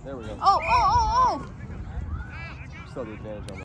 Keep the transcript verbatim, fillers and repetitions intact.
There we go. Oh, oh, oh, oh! Still the advantage on that.